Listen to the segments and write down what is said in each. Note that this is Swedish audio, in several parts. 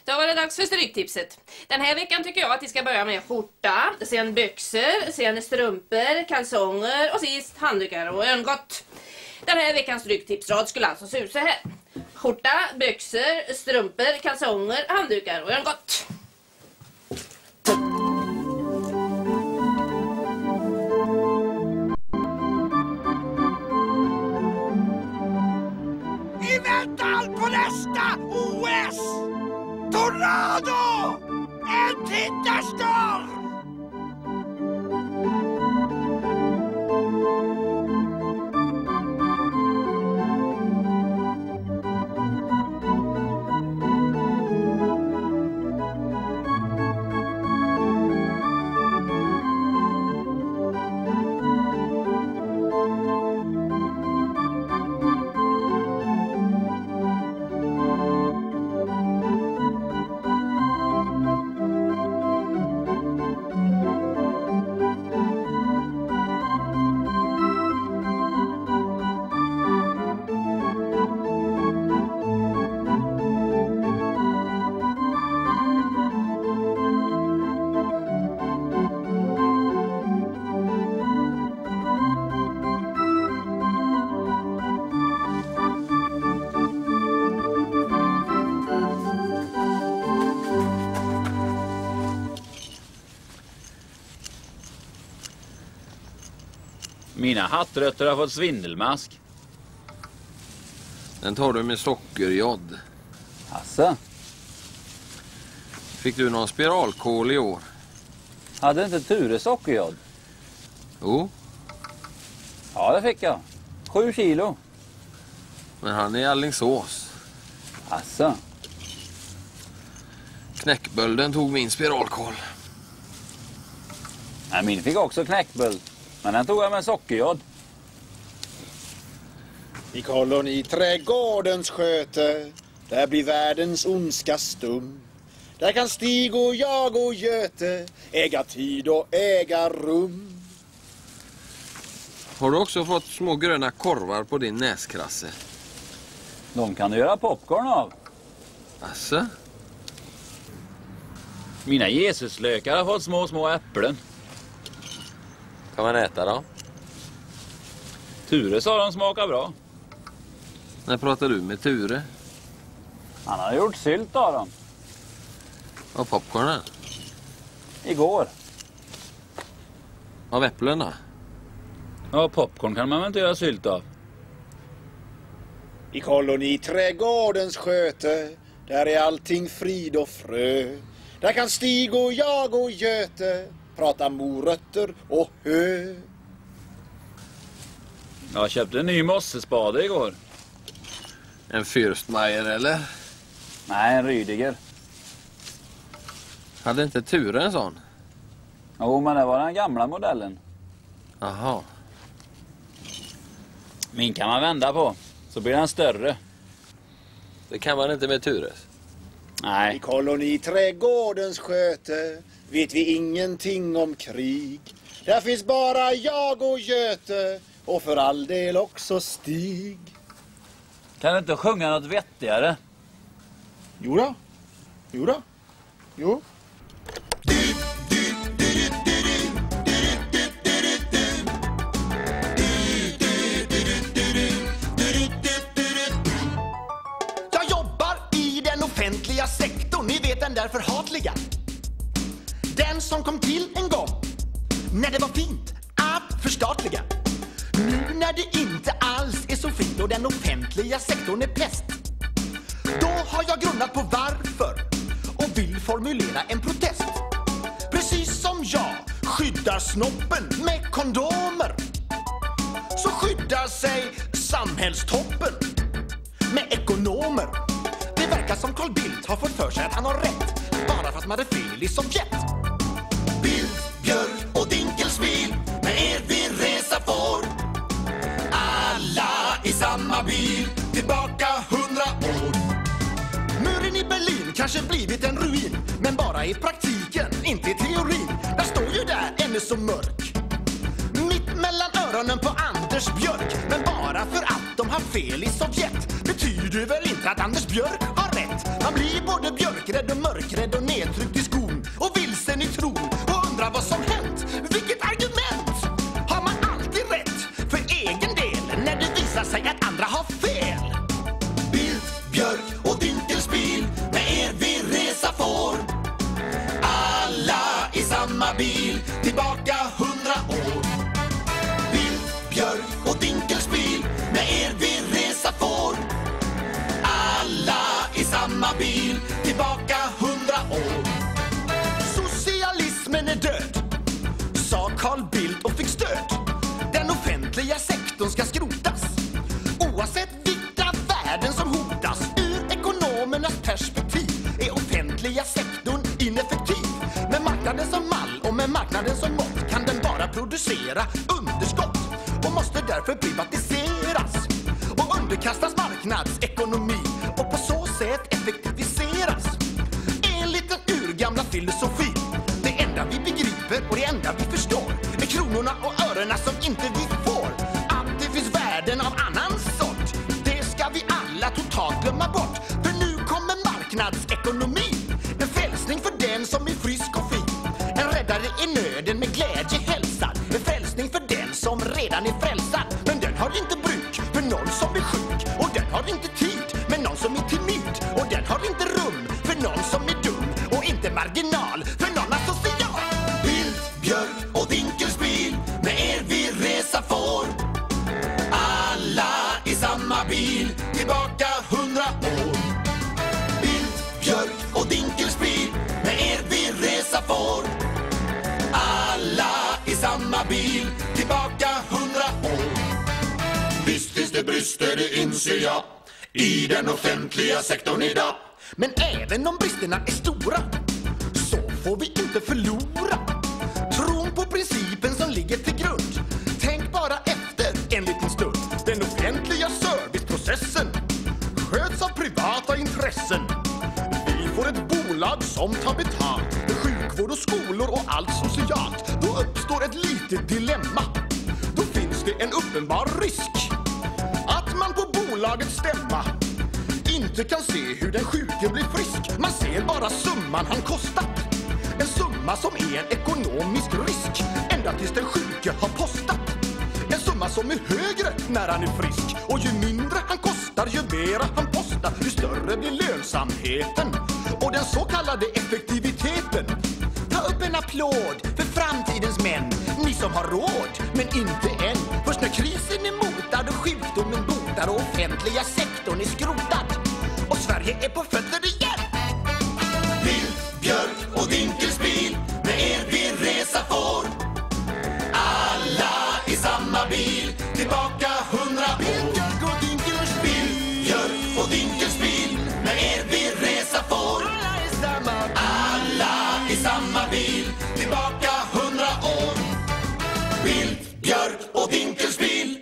Då var det dags för stryktipset. Den här veckan tycker jag att vi ska börja med skjorta, sen byxor, sen strumpor, kalsonger och sist handdukar och örngott. Den här veckans stryktipsrad skulle alltså se ut så här. Skjorta, byxor, strumpor, kalsonger, handdukar och örngott. I väntan på nästa OS! Tornado! En tittarstorm! Mina hattrötter har fått svindelmask. Den tar du med sockerjod. Asså? Fick du någon spiralkål i år? Hade inte Ture sockerjod? Jo. Ja, det fick jag. 7 kilo. Men han är i Alingsås. Asså? Knäckbölden tog min spiralkål. Nej, min fick också knäckböld. Men den tog jag med sockerjod. I koloniträdgårdens sköte, där blir världens ondska stum. Där kan Stig och jag och Göte äga tid och äga rum. Har du också fått små gröna korvar på din näskrasse? De kan du göra popcorn av. Asså? Mina Jesuslökar har fått små äpplen. Kan man äta då? Ture sa de smakar bra. När pratar du med Ture? Han har gjort sylt av dem. Av popcornen? Igår. Av äpplena? Ja, popcorn kan man väl inte göra sylt av. I koloniträdgårdens sköte, där är allting frid och frö. Där kan Stig och jag och Göte prata morötter och hö. Jag köpte en ny mossespade igår. En Fürstmeier eller? Nej, en Rüdiger. Hade inte Ture en sån? Jo, men det var den gamla modellen. Aha. Min kan man vända på, så blir den större. Det kan man inte med Tures. I Nej. koloniträdgårdens sköte vet vi ingenting om krig. Där finns bara jag och Göte och för all del också Stig. Kan du inte sjunga något vettigare? Jo. Jag jobbar i den offentliga sektorn, ni vet den där förhatliga. Den som kom till en gång när det var fint att förstatliga. Nu när det inte alls är så fint och den offentliga sektorn är pest. Då har jag grunnat på varför och vill formulera en protest. Precis som jag skyddar snoppen med kondomer, så skyddar sig samhällstoppen med ekonomer. Det verkar som Carl Bildt har fått för sig att han har rätt, bara för att man hade fel i Sovjet. Bildt, Björk och Dinkelspiel, med er vi resa får. Alla i samma bil, tillbaka 100 år. Muren i Berlin kanske blivit en ruin, men bara i praktiken, inte i teorin. Den står ju där ännu så mörk, mitt mellan öronen på Anders Björk. Men bara för att de har fel i Sovjet betyder väl inte att Anders Björk har rätt. Han blir både Björk mörkrädd och mörkrädd och nedtryckt i skon och vilsen i tron och undrar vad som hänt. Vilket argument? Har man alltid rätt för egen del när det visar sig att andra har fel? Bildt, Björk och Dinkelspiel, med er vi resa får. Alla i samma bil, tillbaka 100 år. Bildt, Björk och Dinkelspiel, med er vi resa får. Alla i samma bil, tillbaka 100 år. Socialismen är död, sa Carl Bildt och fick stöd. Den offentliga sektorn ska skrotas, oavsett vilka värden som hotas. Ur ekonomernas perspektiv är offentliga sektorn ineffektiv. Med marknaden som mall och med marknaden som mått kan den bara producera underskott och måste därför privatiseras och underkastas marknadsekonomi och på så sätt effektiviseras. Enligt den urgamla filosofi, det enda vi begriper och det enda vi förstår är kronorna och örena som inte vi får. Att det finns värden av annan sort, det ska vi alla totalt glömma bort. För nu kommer marknadsekonomin, en frälsning för den som är frisk och fin. En räddare i nöden med glädje hälsad, en frälsning för den som redan är frälsad. Men den har inte bruk för någon som är sjuk, och den har inte tid med någon som är timid, och den har inte rum för någon som är dum, och inte marginal för någon asocial. Bildt, Björk och Dinkelspiel, med er vi resa får. Alla i samma bil, tillbaka 100 år. Bildt, Björk och Dinkelspiel, med er vi resa får. Alla i samma bil, tillbaka 100 år. Visst finns det brister, det inser jag, i den offentliga sektorn idag. Men även om bristerna är stora, så får vi inte förlora tron på principen som ligger till grund. Tänk bara efter en liten stund. Den offentliga serviceprocessen sköts av privata intressen. Vi får ett bolag som tar betalt med sjukvård och skolor och allt socialt. Då uppstår ett litet dilemma. Då finns det en uppenbar risk att man på bolagets stämma inte kan se hur den sjuke blir frisk. Man ser bara summan han kostat, en summa som är en ekonomisk risk ända tills den sjuke har postat. En summa som är högre när han är frisk, och ju mindre han kostar, ju mera han postar, ju större blir lönsamheten och den så kallade effektiviteten. Ta upp en applåd för framtidens män, ni som har råd men inte än. Först när krisen är motad och sjukdomen botar och offentliga sektorn är skrotad och Sverige är på fötter igen. Bildt, Björk och Dinkelspiel, med er vi resa får. Alla i samma bil, tillbaka 100 år. Bildt, Björk och Dinkelspiel, Björk och Dinkelspiel, med er vi resa får. Alla i samma bil, tillbaka 100 år. Bildt, Björk och Dinkelspiel.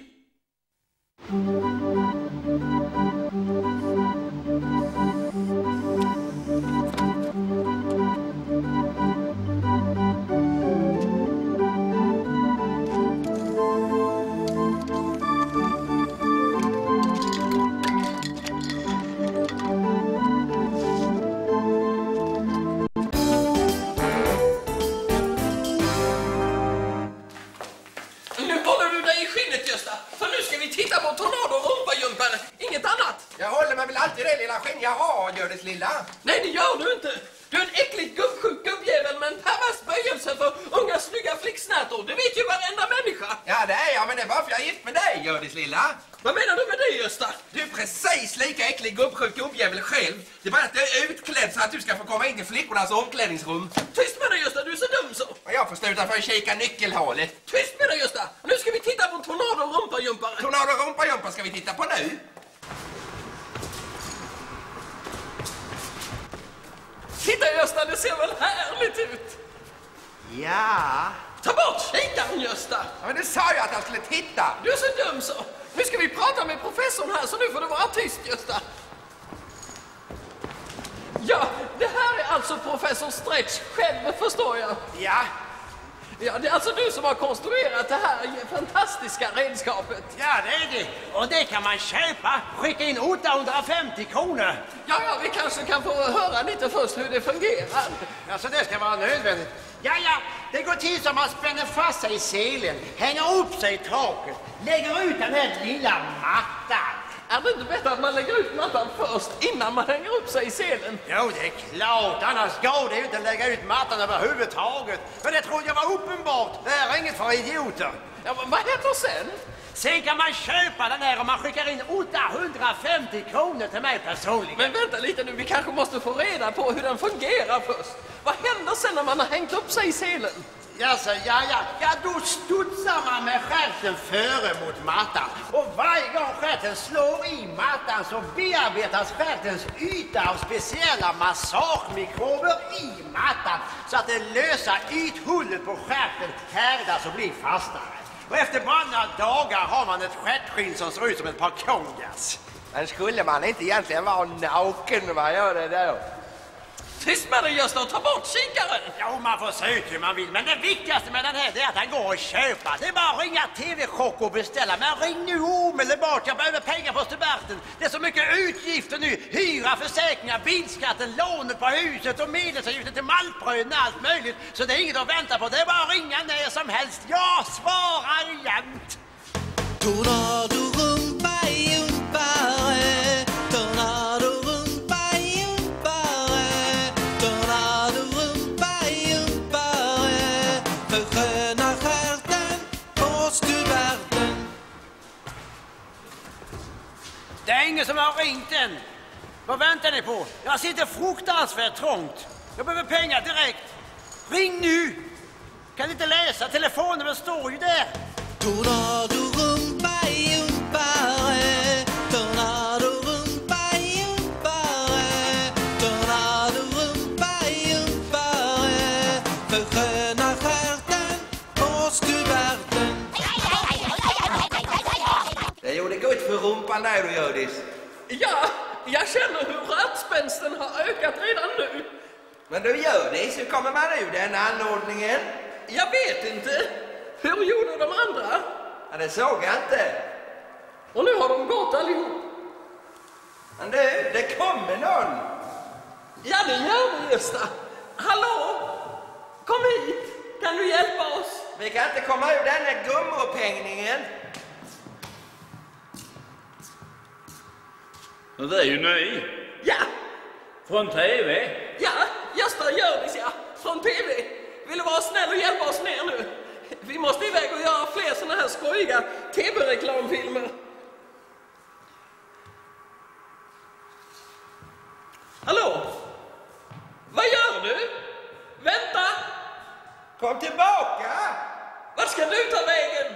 Jag håller mig väl alltid det lilla skinn jag har, gör det lilla. Nej, det gör du inte. Du är en äckligt gubbsjuk gubbjävel med en pervers böjelse för unga snygga flicksnärtor. Det vet ju varenda människa. Ja, det är jag, men det är bara för jag är gift med dig, gör det lilla. Vad menar du med det, Gösta? Du är precis lika äcklig gubbsjuk gubbjävel själv. Det är bara att du är utklädd så att du ska få komma in till flickornas omklädningsrum. Tyst med dig, Gösta, du är så dum så. Och jag får sluta för att kika nyckelhålet. Tyst med dig, Gösta. Nu ska vi titta på en tornado-rumpajumpare. Tornado-rumpajumpare ska vi titta på nu. Titta, Gösta, det ser väl härligt ut? Ja. Ta bort kikaren, Gösta. Ja, men det sa jag att jag skulle titta. Du är så dum så. Nu ska vi prata med professorn här, så nu får du vara tyst, Gösta. Ja, det här är alltså professor Stretch själv, förstår jag. Ja. Ja, det är alltså du som har konstruerat det här fantastiska redskapet. Ja, det är det. Och det kan man köpa. Skicka in 850 kronor. Ja, vi kanske kan få höra lite först hur det fungerar. Alltså det ska vara nödvändigt. Ja, det går till som man spänner fast sig i selen, hänger upp sig i taket, lägger ut den här lilla mattan. Är det inte bättre att man lägger ut mattan först innan man hänger upp sig i selen? Jo, det är klart. Annars går det ju inte att lägga ut mattan överhuvudtaget. Men det trodde jag var uppenbart. Det här är inget för idioter. Ja, men vad händer sen? Sen kan man köpa den här och man skickar in 850 kronor till mig personligen. Men vänta lite nu, vi kanske måste få reda på hur den fungerar först. Vad händer sen när man har hängt upp sig i selen? Ja, då studsar man med stjärten före mot mattan. Och varje gång stjärten slår i mattan så bearbetas stjärtens yta av speciella massagemikrober i mattan så att det lösa ythullet på stjärten härdas och blir fastare. Och efter bara några dagar har man ett stjärtskinn som ser ut som ett par kongas. Men skulle man inte egentligen vara naken när man gör det där? Tyst med dig, Gösta, och ta bort kikaren! Ja, man får se ut hur man vill. Men det viktigaste med den här är att den går att köpa. Det är bara att ringa TV-chock och beställa. Men ring nu omedelbart. Jag behöver pengar på stuberten. Det är så mycket utgifter nu. Hyra, försäkringar, bilskatten, lånet på huset och medlemsavgiften till maltbröden och allt möjligt. Så det är inget att vänta på. Det är bara att ringa när som helst. Jag svarar jämt. Tornado rumpa jumpare, tornado rumpa jumpare, tornado rumpa jumpare, för sköna stjärten på stuberten. Det är ingen som har ringt än. Vad väntar ni på? Jag sitter fruktansvärt trångt. Jag behöver pengar direkt. Ring nu! Kan inte läsa, telefonen står ju där. Tornado rumpa jumpare, tornado rumpa jumpare, tornado rumpa jumpare, för sköna stjärten på stuberten. Det gjorde gott för rumpan där du, Gördis. Ja, jag känner hur rötspänsten har ökat redan nu. Men du, Gördis, hur kommer man ur den anordningen? Jag vet inte. Hur gjorde de andra? Ja, det såg jag inte. Och nu har de gått allihop. Men du, det kommer någon. Ja, det gör vi, Gösta. Hallå? Kom hit. Kan du hjälpa oss? Vi kan inte komma ur den här gumropphängningen. Det är ju ny. Ja. Från TV. Ja, Gösta Gördis, ja. Från TV. Vill du vara snäll och hjälpa oss ner nu? Vi måste iväg och göra fler såna här skojiga TV-reklamfilmer. Hallå? Vad gör du? Vänta! Kom tillbaka! Vart ska du ta vägen?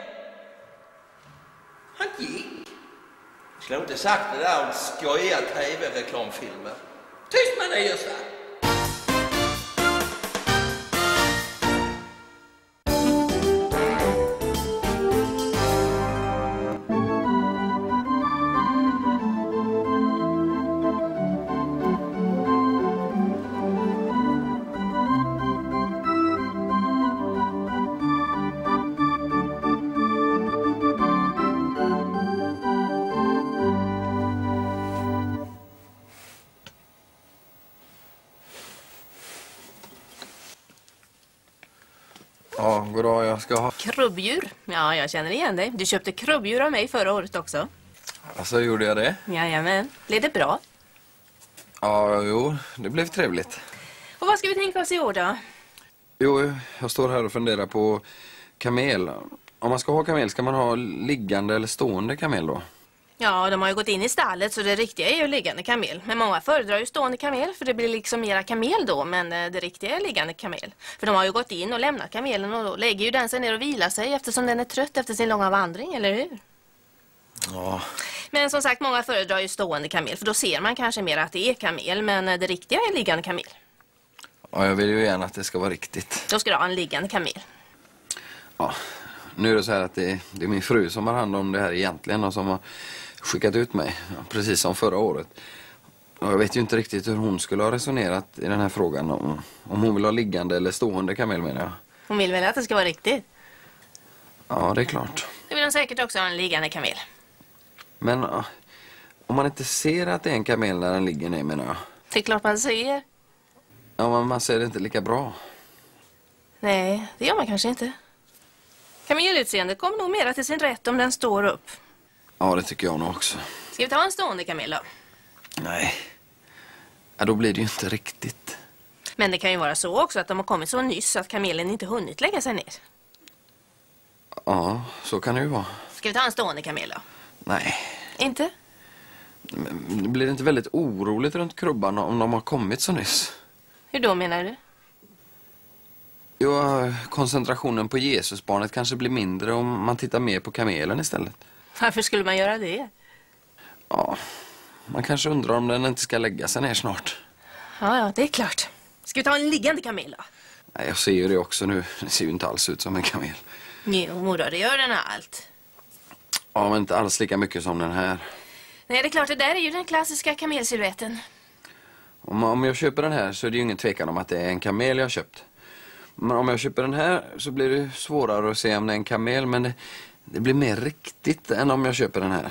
Han gick. Jag skulle inte sagt det där om skojiga TV-reklamfilmer. Tyst med dig, Gösta. Ja, goddag, jag ska ha... Krubbdjur? Ja, jag känner igen dig. Du köpte krubbdjur av mig förra året också. Alltså, gjorde jag det? Jajamän. Blev det bra? Ja, jo, det blev trevligt. Och vad ska vi tänka oss i år då? Jo, jag står här och funderar på kamel. Om man ska ha kamel, ska man ha liggande eller stående kamel då? Ja, de har ju gått in i stallet så det riktiga är ju liggande kamel. Men många föredrar ju stående kamel för det blir liksom mera kamel då. Men det riktiga är liggande kamel. För de har ju gått in och lämnat kamelen och då lägger ju den sig ner och vilar sig eftersom den är trött efter sin långa vandring, eller hur? Ja. Men som sagt, många föredrar ju stående kamel för då ser man kanske mer att det är kamel. Men det riktiga är liggande kamel. Ja, jag vill ju gärna att det ska vara riktigt. Då ska du ha en liggande kamel. Ja, nu är det så här att det är min fru som har hand om det här egentligen och som har skickat ut mig, precis som förra året. Och jag vet ju inte riktigt hur hon skulle ha resonerat i den här frågan om hon vill ha liggande eller stående kamel, menar jag. Hon vill väl att det ska vara riktigt? Ja, det är klart. Det vill hon säkert också ha en liggande kamel. Men om man inte ser att det är en kamel när den ligger ner, menar jag. Det är klart man ser. Ja, men man ser det inte lika bra. Nej, det gör man kanske inte. Kamelutseendet kommer nog mera till sin rätt om den står upp. Ja, det tycker jag nog också. Ska vi ta en stående kamel då? Nej. Ja, då blir det ju inte riktigt. Men det kan ju vara så också att de har kommit så nyss att kamelen inte hunnit lägga sig ner. Ja, så kan det ju vara. Ska vi ta en stående kamel då? Nej. Inte? Men blir det inte väldigt oroligt runt krubban om de har kommit så nyss? Hur då menar du? Jo, koncentrationen på Jesusbarnet kanske blir mindre om man tittar mer på kamelen istället. Varför skulle man göra det? Ja, man kanske undrar om den inte ska lägga sig ner snart. Ja, det är klart. Ska vi ta en liggande kamel då? Nej, jag ser ju det också nu. Det ser ju inte alls ut som en kamel. Jo, morra, det gör den allt. Ja, men inte alls lika mycket som den här. Nej, det är klart, det där är ju den klassiska kamelsilhuetten. Om jag köper den här så är det ju ingen tvekan om att det är en kamel jag har köpt. Men om jag köper den här så blir det svårare att se om det är en kamel, men det blir mer riktigt än om jag köper den här.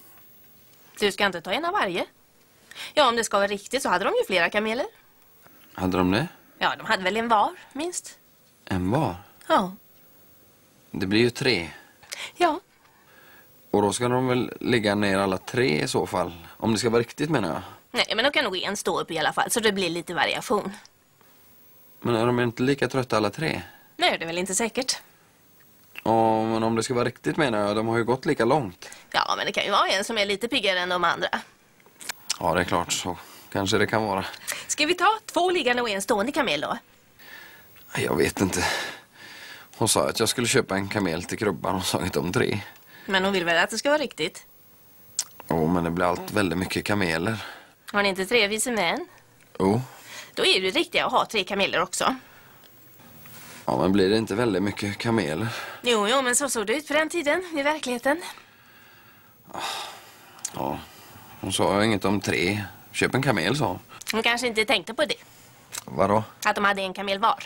Du ska inte ta en av varje. Ja, om det ska vara riktigt så hade de ju flera kameler. Hade de det? Ja, de hade väl en var, minst. En var? Ja. Det blir ju 3. Ja. Och då ska de väl ligga ner alla 3 i så fall. Om det ska vara riktigt, menar jag. Nej, men då kan nog en stå upp i alla fall, så det blir lite variation. Men är de inte lika trötta alla 3? Nej, det är väl inte säkert. Ja, men om det ska vara riktigt, menar jag, de har ju gått lika långt. Ja, men det kan ju vara en som är lite piggare än de andra. Ja, det är klart, så kanske det kan vara. Ska vi ta 2 liggande och en stående kamel då? Jag vet inte. Hon sa att jag skulle köpa en kamel till krubban och sa inte om 3. Men hon vill väl att det ska vara riktigt? Jo, men det blir allt väldigt mycket kameler. Har ni inte 3 vise män? Jo. Då är det riktigt att ha 3 kameler också. Ja, men blir det inte väldigt mycket kameler? Jo, men så såg det ut på den tiden, i verkligheten. Ja, hon sa inget om 3. Köp en kamel, sa hon. Hon kanske inte tänkte på det. Vadå? Att de hade en kamel var.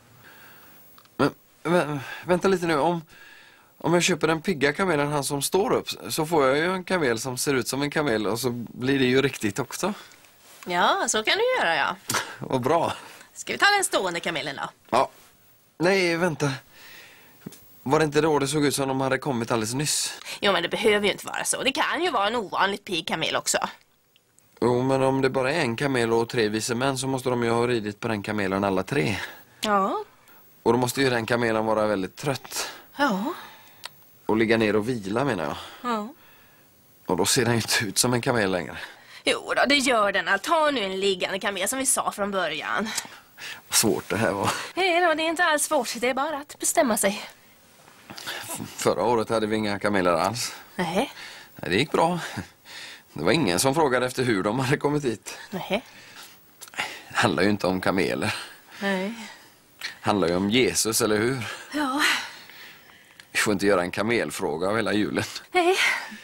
Men vänta lite nu. Om jag köper den pigga kamelen, han som står upp, så får jag ju en kamel som ser ut som en kamel och så blir det ju riktigt också. Ja, så kan du göra, ja. Vad bra. Ska vi ta den stående kamelen då? Ja. Nej, vänta. Var det inte då det såg ut som de hade kommit alldeles nyss? Jo, men det behöver ju inte vara så. Det kan ju vara en ovanligt pigg kamel också. Jo, men om det bara är en kamel och 3 vise män så måste de ju ha ridit på den kamelen alla 3. Ja. Och då måste ju den kamelen vara väldigt trött. Ja. Och ligga ner och vila, menar jag. Ja. Och då ser den ju inte ut som en kamel längre. Jo då, det gör den. Ta nu en liggande kamel som vi sa från början. Vad svårt det här var. Nej då, det är inte alls svårt. Det är bara att bestämma sig. Förra året hade vi inga kameler alls. Nej. Nej, det gick bra. Det var ingen som frågade efter hur de hade kommit hit. Nej. Det handlar ju inte om kameler. Nej. Det handlar ju om Jesus, eller hur? Ja. Vi får inte göra en kamelfråga av hela julen. Nej.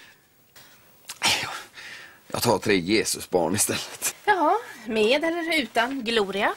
Jag tar 3 Jesusbarn istället. Ja, med eller utan Gloria.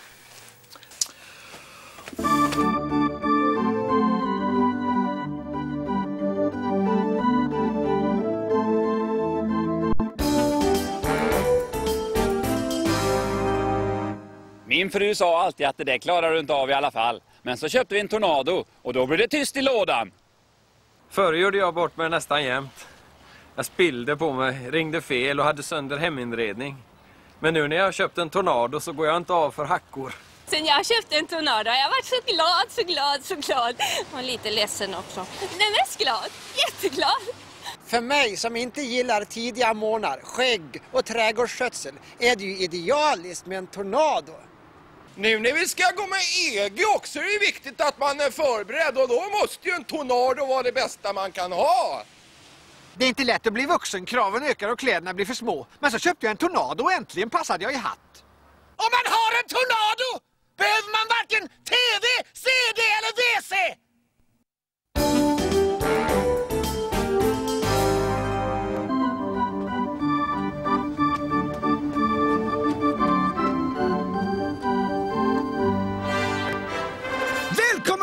Min fru sa alltid att det där klarar du inte av i alla fall. Men så köpte vi en Tornado och då blev det tyst i lådan. Förr gjorde jag bort mig nästan jämt. Jag spillde på mig, ringde fel och hade sönder heminredning. Men nu när jag har köpt en Tornado så går jag inte av för hackor. Sen jag köpte en Tornado har jag varit så glad. Och lite ledsen också. Men mest glad, jätteglad. För mig som inte gillar tidiga månader, skägg och trädgårdsskötsel är det ju idealiskt med en Tornado. Nu när vi ska gå med EG också är det viktigt att man är förberedd och då måste ju en Tornado vara det bästa man kan ha. Det är inte lätt att bli vuxen, kraven ökar och kläderna blir för små. Men så köpte jag en Tornado och äntligen passade jag i hatt. Om man har en Tornado behöver man varken TV, CD eller WC! Välkomna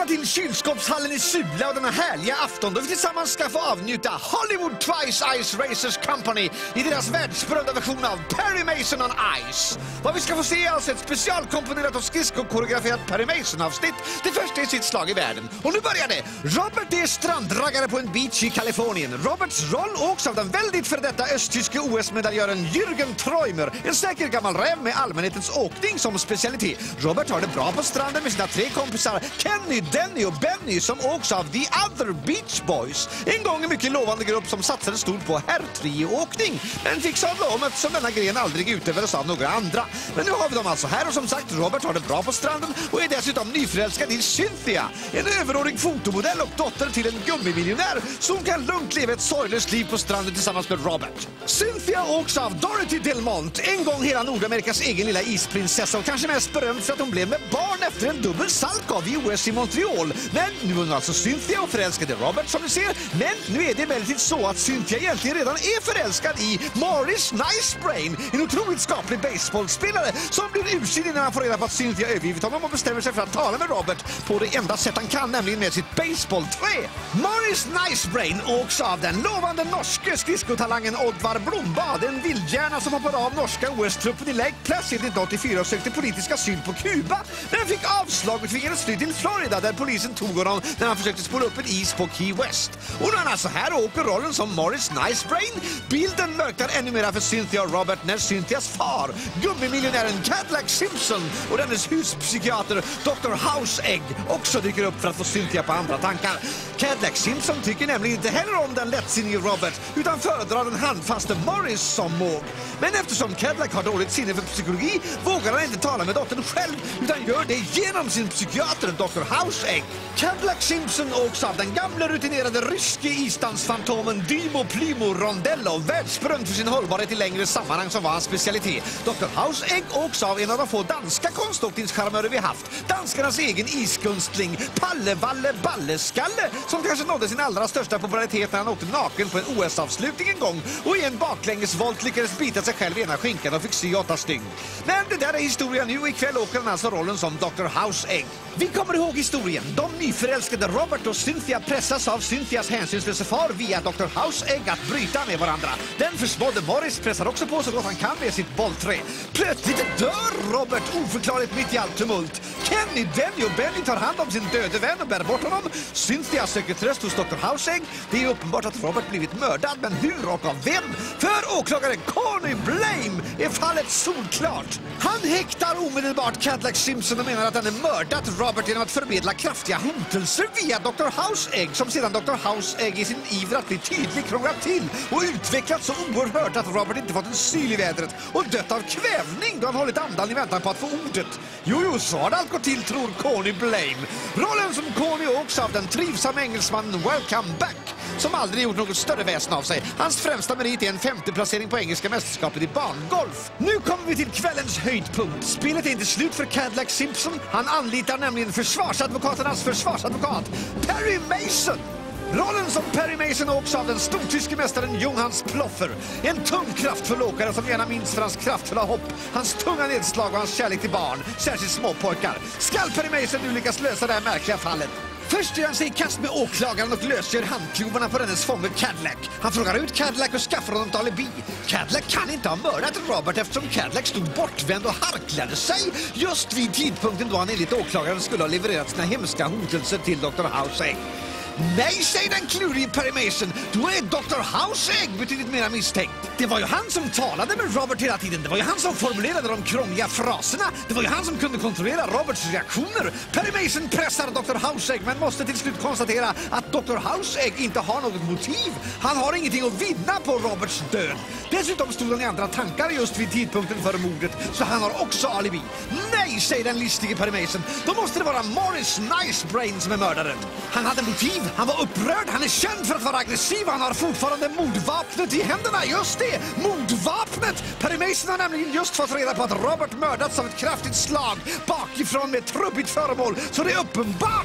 till kylskåpshallen i Sula och denna härliga afton då vi tillsammans ska få avnjuta Hollywood Twice Ice Racers Company i deras världsberömda version av Perry Mason on Ice. Vad vi ska få se är alltså ett specialkomponerat och skridskokoreograferat Perry Mason-avsnitt, det första i sitt slag i världen. Och nu börjar det! Robert är strandraggare på en beach i Kalifornien. Roberts roll åks av den väldigt för detta östtyske OS-medaljören Jürgen Träumer, en säker gammal räv med allmänhetens åkning som specialitet. Robert har det bra på stranden med sina 3 kompisar Kenny, Denny och Benny som åks av The Other Beach Boys. En gång en mycket lovande grupp som satsade stort på herrtrioåkning, men fick sadla om eftersom denna gren aldrig utövades av några andra. Men nu har vi dem alltså här och som sagt, Robert har det bra på stranden och är dessutom nyförälskad i Cynthia, en överårig fotomodell och dotter till en gummimiljonär som kan lugnt leva ett sorglöst liv på stranden tillsammans med Robert. Cynthia åks av Dorothy Delmont, en gång hela Nordamerikas egen lilla isprinsessa och kanske mest berömd för att hon blev med barn efter en dubbel salkov i OS i Montreal. Men nu är hon alltså Cynthia och förälskade Robert som ni ser. Men nu är det emellertid så att Cynthia egentligen redan är förälskad i Morris Nicebrain, en otroligt skaplig baseballspelare som blir ursinnig när han får reda på att Cynthia övergivit honom och bestämmer sig för att tala med Robert på det enda sätt han kan, nämligen med sitt baseballträ. Morris Nicebrain åks av den lovande norske skridskotalangen Oddvar Blomblad, en vildhjärna som hoppade av norska OS-truppen i Lake Placid 1984 och sökte politisk asyl på Kuba. Men han fick avslag och tvingades fly till Florida där polisen tog honom när han försökte spåra upp en is på Key West. Och när han alltså här åker rollen som Morris Nicebrain, bilden mörkar ännu mera för Cynthia och Robert när Cynthias far, gummimiljonären Cadillac Simpson och dennes huspsykiater Dr. Houseegg också dyker upp för att få Cynthia på andra tankar. Cadillac Simpson tycker nämligen inte heller om den lättsinnige Robert utan föredrar den handfaste Morris som måg. Men eftersom Cadillac har dåligt sinne för psykologi vågar han inte tala med dottern själv utan gör det genom sin psykiater Dr. Houseegg. Cadillac Simpson åks av den gamla rutinerade ryske isdansfantomen Dymo Plymo Rondello, världsberömd för sin hållbarhet i längre sammanhang som var hans specialitet. Dr. Houseegg åks av en av de få danska konståkningscharmörer vi haft, danskarnas egen iskunstling Palle Valle Balleskalle, som kanske nådde sin allra största popularitet när han åkte naken på en OS-avslutning en gång och i en baklängesvolt lyckades bita sig själv i ena skinkan och fick sy 8 stygn. Men det där är historia nu och ikväll åker han alltså rollen som Dr. Houseegg. Vi kommer ihåg historien. De nyförälskade Robert och Cynthia pressas av Cynthias hänsynslösa far via Dr. Houseegg att bryta med varandra. Den försmådde Morris pressar också på så gott han kan med sitt bollträ. Plötsligt dör Robert oförklarligt mitt i allt tumult. Kenny, Denny och Benny tar hand om sin döde vän och bär bort honom. Cynthia söker tröst hos Dr. Houseegg. Det är uppenbart att Robert blivit mördad, men hur och av vem? För åklagaren Connie Blame är fallet solklart. Han häktar omedelbart Cadillac Simpson och menar att han är mördat Robert genom att förmedla kraftiga hotelser via Dr. Houseegg, som sedan Dr. Houseegg i sin iver att bli tydlig krånglat till och utvecklat så oerhört att Robert inte fått en syl i vädret och dött av kvävning då han hållit andan i väntan på att få ordet. Jo, så har det allt gått till, tror Connie Blame. Rollen som Connie åks av den trivsamma engelsmannen Welcome Back, som aldrig gjort något större väsen av sig. Hans främsta merit är en 5:e placering på engelska mästerskapet i barngolf. Nu kommer vi till kvällens höjdpunkt. Spelet är inte slut för Cadillac Simpson. Han anlitar nämligen försvarsadvokaternas försvarsadvokat, Perry Mason. Rollen som Perry Mason åks av den stortyske mästaren Johannes Ploffer. En tung kraftfull åkare som gärna minns för hans kraftfulla hopp, hans tunga nedslag och hans kärlek till barn, särskilt småpojkar. Skall Perry Mason nu lyckas lösa det här märkliga fallet? Först ger han sig i kast med åklagaren och lösgör handklovarna på dennes fånge Cadillac. Han frågar ut Cadillac och skaffar honom ett alibi. Cadillac kan inte ha mördat Robert eftersom Cadillac stod bortvänd och harklade sig just vid tidpunkten då han enligt åklagaren skulle ha levererat sina hemska hotelser till Dr. Houseegg. Nej, säger den klurige Perry Mason. Då är Dr. Houseegg betydligt mer misstänkt. Det var ju han som talade med Robert hela tiden. Det var ju han som formulerade de krångliga fraserna. Det var ju han som kunde kontrollera Roberts reaktioner. Perry Mason pressar Dr. Houseegg men måste till slut konstatera att Dr. Houseegg inte har något motiv. Han har ingenting att vinna på Roberts död. Dessutom stod han i andra tankar just vid tidpunkten för mordet, så han har också alibi. Nej, säger den listige Perry Mason. Då måste det vara Morris Nicebrain som är mördaren. Han hade motiv. Han var upprörd, han är känd för att vara aggressiv och han har fortfarande mordvapnet i händerna. Just det, mordvapnet! Perry Mason har nämligen just fått reda på att Robert mördats av ett kraftigt slag bakifrån med ett trubbigt föremål. Så det är uppenbart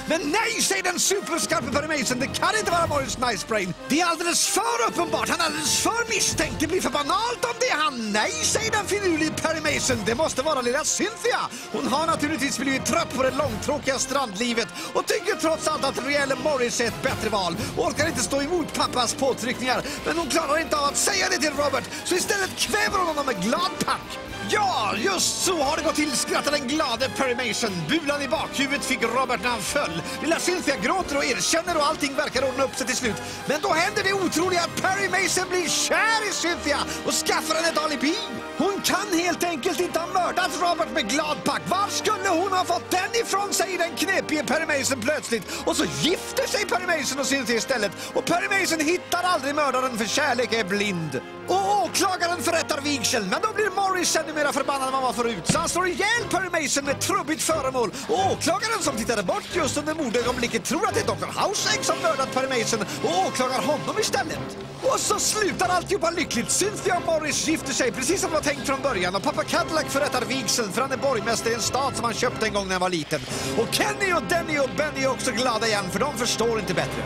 Men nej, säger den superskarpe Perry Mason. Det kan inte vara Morris Nicebrain. Det är alldeles för uppenbart. Han är alldeles för misstänkt. Det blir för banalt om det är han. Nej, säger den finurlige Perry Mason. Det måste vara lilla Cynthia. Hon har naturligtvis blivit trött på det långtråkiga strandlivet och tycker trots allt att reelle Morris är ett bättre val. Och orkar inte stå emot pappas påtryckningar. Men hon klarar inte av att säga det till Robert, så istället kväver hon honom med glad pack. Ja, just så har det gått till, skrattar den glade Perry Mason. Bulan i bakhuvudet fick Robert när han föll. Lilla Cynthia gråter och erkänner och allting verkar ordna upp sig till slut. Men då händer det otroliga att Perry Mason blir kär i Cynthia och skaffar henne ett alibi. Hon kan helt enkelt inte ha mördat Robert med glad pack. Var skulle hon ha fått den ifrån, säger den knepige Perry Mason plötsligt. Och så gifter sig Perry Mason och Cynthia istället. Och Perry Mason hittar aldrig mördaren, för kärlek är blind. Och åklagaren förrättar vigseln, men då blir Morris ännu mer förbannad än man var förut. Så han slår ihjäl Perry Mason med trubbigt föremål. Och åklagaren som tittade bort just under mordögonblicket tror att det är Dr. Houseegg som mördat Perry Mason och åklagar honom istället. Och så slutar alltihopa lyckligt. Cynthia och Morris gifter sig precis som det var tänkt från början. Och pappa Cadillac förrättar vigseln, för han är borgmästare i en stad som han köpte en gång när han var liten. Och Kenny och Denny och Benny är också glada igen, för de förstår inte bättre.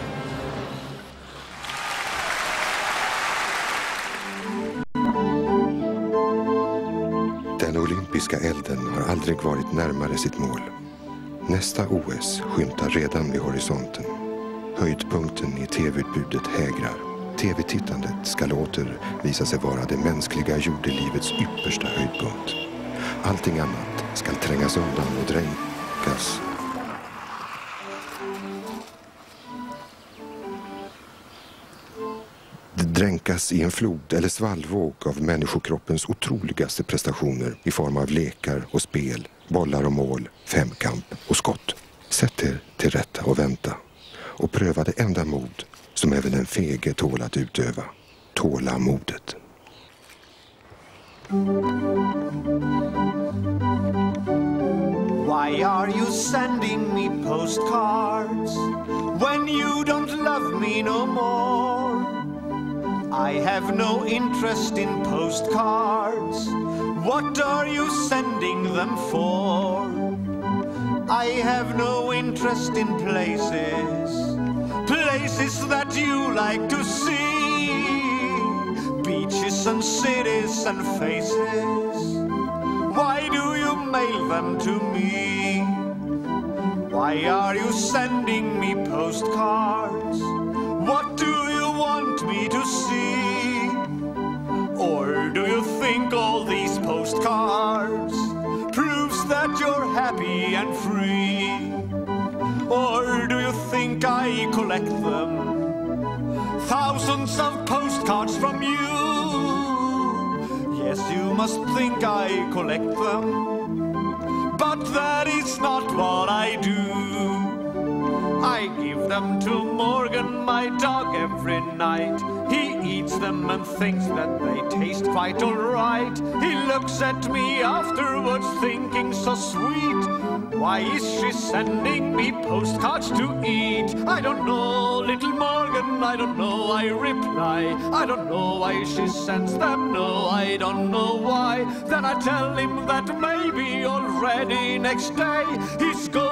Den olympiska elden har aldrig varit närmare sitt mål. Nästa OS skymtar redan vid horisonten. Höjdpunkten i tv-utbudet hägrar. TV-tittandet ska åter visa sig vara det mänskliga jordelivets yppersta höjdpunkt. Allting annat ska trängas undan och dränkas. Dränkas i en flod eller svallvåg av människokroppens otroligaste prestationer i form av lekar och spel, bollar och mål, femkamp och skott. Sätt er till rätta och vänta och pröva det enda mod som även en fege tål att utöva. Tålamodet. Why are you sending me postcards when you don't love me no more? I have no interest in postcards. What are you sending them for? I have no interest in places, places that you like to see, beaches and cities and faces. Why do you mail them to me? Why are you sending me postcards? What do you want me to see? Or do you think all these postcards proves that you're happy and free? Or do you think I collect them? Thousands of postcards from you. Yes, you must think I collect them, but that is not what I do. I give them to Morgan, my dog, every night. He eats them and thinks that they taste quite all right. He looks at me afterwards thinking so sweet. Why is she sending me postcards to eat? I don't know, little Morgan, I don't know, I reply. I don't know why she sends them, no, I don't know why. Then I tell him that maybe already next day he's going